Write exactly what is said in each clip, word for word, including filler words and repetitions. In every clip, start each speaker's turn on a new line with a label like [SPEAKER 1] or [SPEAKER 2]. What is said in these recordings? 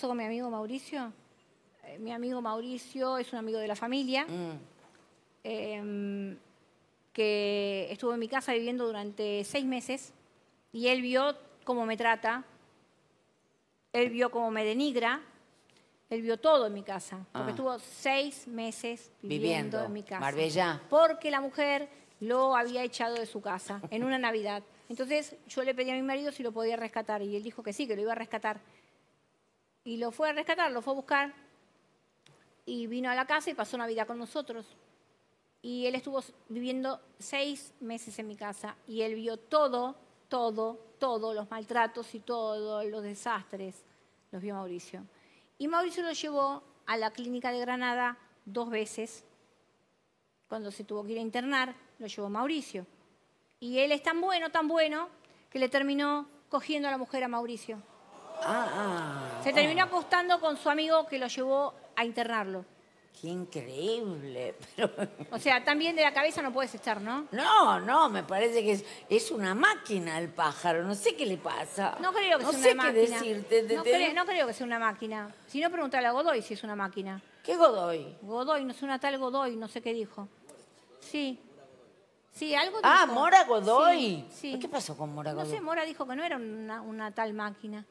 [SPEAKER 1] con mi amigo Mauricio? Eh, mi amigo Mauricio es un amigo de la familia, mm. eh, que estuvo en mi casa viviendo durante seis meses y él vio cómo me trata, él vio cómo me denigra, él vio todo en mi casa, porque ah. estuvo seis meses viviendo, viviendo en mi casa.
[SPEAKER 2] Marbella.
[SPEAKER 1] Porque la mujer lo había echado de su casa en una Navidad. Entonces yo le pedí a mi marido si lo podía rescatar y él dijo que sí, que lo iba a rescatar. Y lo fue a rescatar, lo fue a buscar y vino a la casa y pasó Navidad con nosotros. Y él estuvo viviendo seis meses en mi casa y él vio todo, todo, todos los maltratos y todos los desastres, los vio Mauricio. Y Mauricio lo llevó a la clínica de Granada dos veces. Cuando se tuvo que ir a internar, lo llevó Mauricio. Y él es tan bueno, tan bueno, que le terminó cogiendo a la mujer a Mauricio.
[SPEAKER 2] Ah, ah,
[SPEAKER 1] se terminó acostando con su amigo que lo llevó a internarlo.
[SPEAKER 2] Qué increíble. Pero...
[SPEAKER 1] O sea, tan bien de la cabeza no puedes estar, ¿no?
[SPEAKER 2] No, no, me parece que es, es una máquina el pájaro. No sé qué le pasa.
[SPEAKER 1] No creo que
[SPEAKER 2] no
[SPEAKER 1] sea
[SPEAKER 2] sé
[SPEAKER 1] una
[SPEAKER 2] qué
[SPEAKER 1] máquina.
[SPEAKER 2] Decirte. Te,
[SPEAKER 1] no,
[SPEAKER 2] te...
[SPEAKER 1] Creo, no creo que sea una máquina. Si no, preguntale a Godoy si es una máquina.
[SPEAKER 2] ¿Qué Godoy?
[SPEAKER 1] Godoy, no sé, una tal Godoy, no sé qué dijo. Sí. Sí, algo dijo.
[SPEAKER 2] Ah, Mora Godoy.
[SPEAKER 1] Sí, sí.
[SPEAKER 2] ¿Qué pasó con Mora Godoy?
[SPEAKER 1] No sé, Mora dijo que no era una, una tal máquina.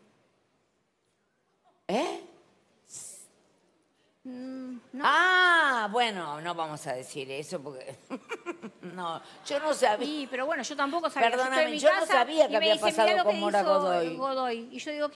[SPEAKER 2] ¿Eh?
[SPEAKER 1] Mm, no.
[SPEAKER 2] Ah, bueno, no vamos a decir eso porque... no, yo no sabía.
[SPEAKER 1] Sí, pero bueno, yo tampoco sabía.
[SPEAKER 2] Perdóname,
[SPEAKER 1] yo,
[SPEAKER 2] yo no sabía que había pasado con Mora Godoy.
[SPEAKER 1] Godoy. Y yo digo,